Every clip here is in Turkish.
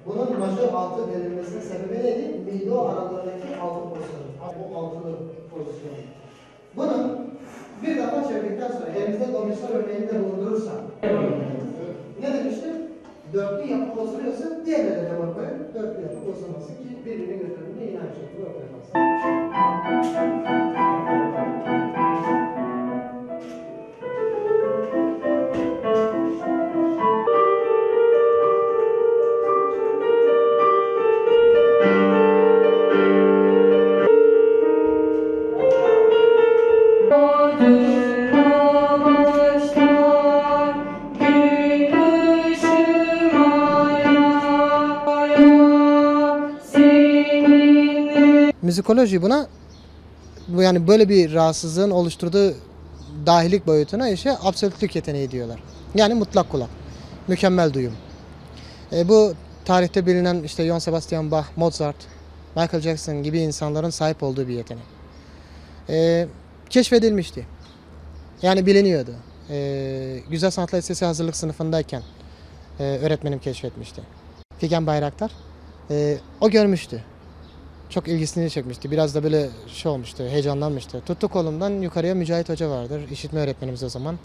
Bunun majör altı denilmesinin sebebi neydi? Mide aralarındaki altı pozisyonu. Bu altılı pozisyon. Bunu bir defa çevirdikten sonra elimizde dominasyon örneğinde bulundurursam ne demiştim? Dörtlü yapı bozuluyorsa diğerine de devam koyun. Dörtlü yapı bozulmasın ki birbirini götürdüğünde yine aynı şekilde ortaya kalsın. Müzikoloji buna yani böyle bir rahatsızlığın oluşturduğu dahilik boyutuna absolütlük yeteneği diyorlar. Yani mutlak kulak, mükemmel duyum. Bu tarihte bilinen Johann Sebastian Bach, Mozart, Michael Jackson gibi insanların sahip olduğu bir yetenek. Keşfedilmişti. Yani biliniyordu. Güzel Sanatlar Lisesi hazırlık sınıfındayken öğretmenim keşfetmişti. Figen Bayraktar, o görmüştü. Çok ilgisini çekmişti. Biraz da böyle olmuştu, heyecanlanmıştı. Tuttu kolumdan yukarıya Mücahit Hoca vardır. İşitme öğretmenimiz o zaman.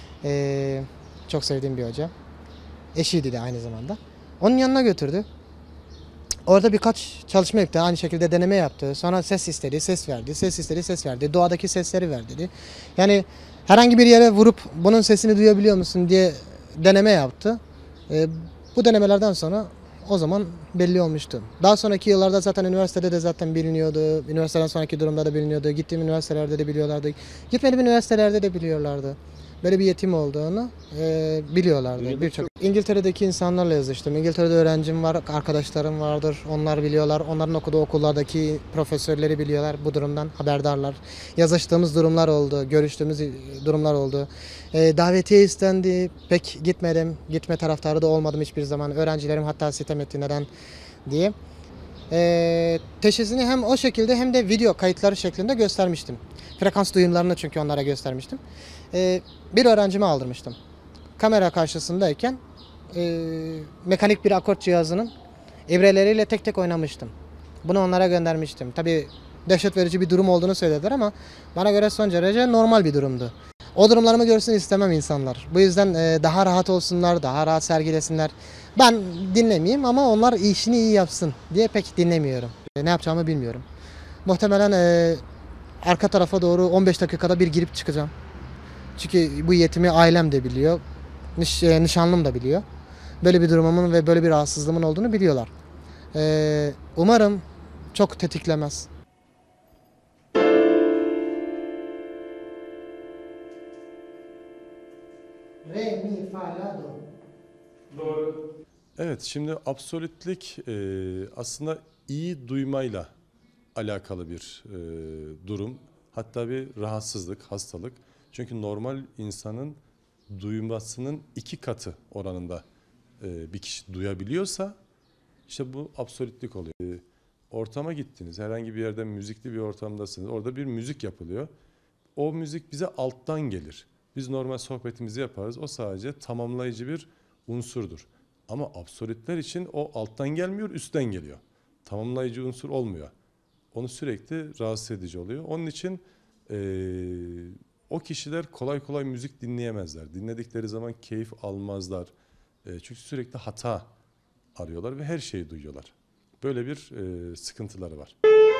Çok sevdiğim bir hoca. Eşiydi de aynı zamanda. Onun yanına götürdü. Orada birkaç çalışma yaptı. Aynı şekilde deneme yaptı. Sonra ses istedi, ses verdi. Ses istedi, ses verdi. Doğadaki sesleri ver dedi. Yani herhangi bir yere vurup bunun sesini duyabiliyor musun diye deneme yaptı. Bu denemelerden sonra o zaman belli olmuştu. Daha sonraki yıllarda zaten üniversitede de zaten biliniyordu. Üniversiteden sonraki durumda da biliniyordu. Gittiğim üniversitelerde de biliyorlardı. Gitmediğim üniversitelerde de biliyorlardı. Böyle bir yetim olduğunu biliyorlardı birçok. İngiltere'deki insanlarla yazıştım. İngiltere'de öğrencim var, arkadaşlarım vardır. Onlar biliyorlar. Onların okuduğu okullardaki profesörleri biliyorlar. Bu durumdan haberdarlar. Yazıştığımız durumlar oldu, görüştüğümüz durumlar oldu. Davetiye istendi. Pek gitmedim. Gitme taraftarı da olmadım hiçbir zaman. Öğrencilerim hatta sitem etti neden diye. Teşhisini hem o şekilde hem de video kayıtları şeklinde göstermiştim. Frekans duyumlarını çünkü onlara göstermiştim. Bir öğrencime aldırmıştım. Kamera karşısındayken mekanik bir akort cihazının evreleriyle tek tek oynamıştım. Bunu onlara göndermiştim. Tabii dehşet verici bir durum olduğunu söylediler ama bana göre son derece normal bir durumdu. O durumlarımı görsün istemem insanlar. Bu yüzden daha rahat olsunlar, daha rahat sergilesinler. Ben dinlemeyeyim ama onlar işini iyi yapsın diye pek dinlemiyorum. Ne yapacağımı bilmiyorum. Muhtemelen arka tarafa doğru 15 dakikada bir girip çıkacağım. Çünkü bu yetimi ailem de biliyor, nişanlım da biliyor. Böyle bir durumumun ve böyle bir rahatsızlığımın olduğunu biliyorlar. Umarım çok tetiklemez. Re, mi, fa, la, do. Doğru. Evet, şimdi absolütlik aslında iyi duymayla alakalı bir durum. Hatta bir rahatsızlık, hastalık. Çünkü normal insanın duymasının 2 katı oranında bir kişi duyabiliyorsa işte bu absolütlük oluyor. Ortama gittiniz, herhangi bir yerde müzikli bir ortamdasınız. Orada bir müzik yapılıyor. O müzik bize alttan gelir. Biz normal sohbetimizi yaparız. O sadece tamamlayıcı bir unsurdur. Ama absolütler için o alttan gelmiyor, üstten geliyor. Tamamlayıcı unsur olmuyor. Onu sürekli rahatsız edici oluyor. Onun için o kişiler kolay kolay müzik dinleyemezler. Dinledikleri zaman keyif almazlar. Çünkü sürekli hata arıyorlar ve her şeyi duyuyorlar. Böyle bir sıkıntıları var.